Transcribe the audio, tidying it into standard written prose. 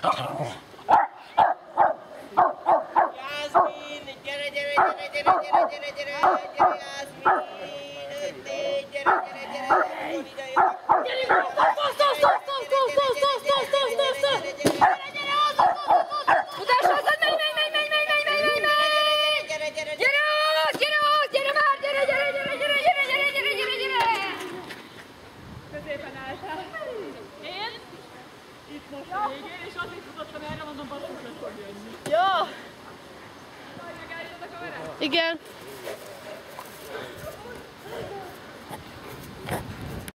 Jászmin, gyere, gyere, gyere, gyere, gyere, gyere, gyere, gyere, Jászmin, gyere, gyere, gyere, jól ide jön. Középen álltál. Én? Itt most a végén, és azért futottam erre, mondom, basszus, hogy fog jönni. Jó! Megállítod a kamerát? Igen.